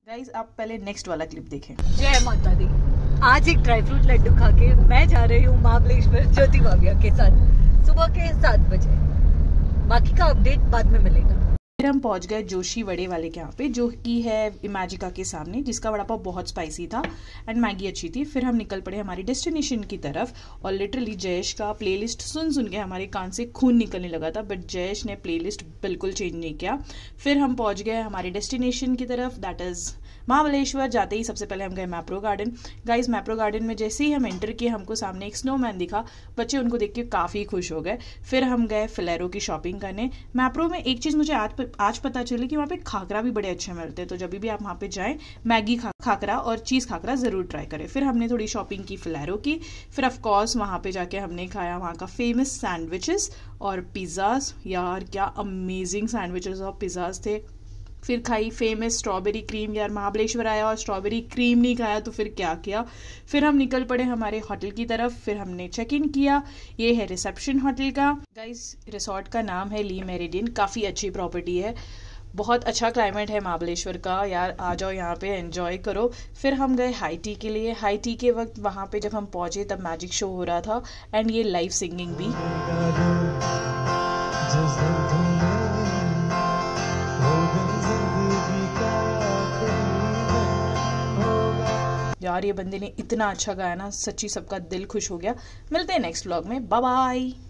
Guys आप पहले next वाला क्लिप देखें। जय माता दी। आज एक ड्राई फ्रूट लड्डू खा के मैं जा रही हूँ महाबलेश्वर ज्योति भाविया के साथ सुबह के 7 बजे। बाकी का अपडेट बाद में मिलेगा। फिर हम पहुंच गए जोशी वड़े वाले के यहाँ पे, जो कि है इमेजिका के सामने, जिसका वड़ा पाव बहुत स्पाइसी था एंड मैगी अच्छी थी। फिर हम निकल पड़े हमारी डेस्टिनेशन की तरफ और लिटरली जयेश का प्लेलिस्ट सुन सुन के हमारे कान से खून निकलने लगा था, बट जयेश ने प्लेलिस्ट बिल्कुल चेंज नहीं किया। फिर हम पहुंच गए हमारी डेस्टिनेशन की तरफ, दैट इज महाबलेश्वर। जाते ही सबसे पहले हम गए Mapro garden. Guys Mapro garden में जैसे ही हम एंटर किए हमको सामने एक स्नोमैन दिखा, बच्चे उनको देख के काफ़ी खुश हो गए। फिर हम गए फिलेरो की शॉपिंग करने। मैप्रो में एक चीज़ मुझे आज पता चली कि वहाँ पे खाकरा भी बड़े अच्छे मिलते हैं, तो जब भी आप वहाँ पे जाएं मैगी खाकरा और चीज़ खाकरा ज़रूर ट्राई करें। फिर हमने थोड़ी शॉपिंग की फिलेरो की। फिर ऑफकोर्स वहाँ पे जाके हमने खाया वहाँ का फेमस सैंडविचेस और पिज़्ज़ाज। यार क्या अमेजिंग सैंडविचेस और पिज़्ज़ाज थे। फिर खाई फेमस स्ट्रॉबेरी क्रीम। यार महाबलेश्वर आया और स्ट्रॉबेरी क्रीम नहीं खाया तो फिर क्या किया। फिर हम निकल पड़े हमारे होटल की तरफ। फिर हमने चेक इन किया। ये है रिसेप्शन होटल का। गाइस रिसोर्ट का नाम है ली मेरिडियन। काफ़ी अच्छी प्रॉपर्टी है, बहुत अच्छा क्लाइमेट है महाबलेश्वर का। यार आ जाओ यहाँ पे एंजॉय करो। फिर हम गए हाई टी के लिए। हाई टी के वक्त वहाँ पे जब हम पहुँचे तब मैजिक शो हो रहा था एंड ये लाइव सिंगिंग भी। यार ये बंदे ने इतना अच्छा गाया ना, सच्ची सबका दिल खुश हो गया। मिलते हैं नेक्स्ट व्लॉग में, बाय बाय।